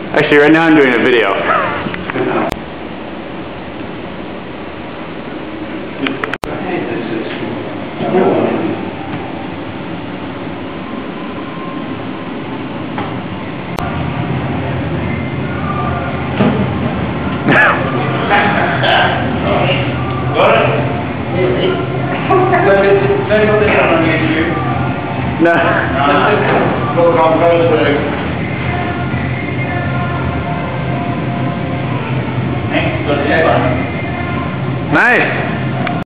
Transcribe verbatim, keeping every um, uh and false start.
Actually, right now I'm doing a video. No. Nice.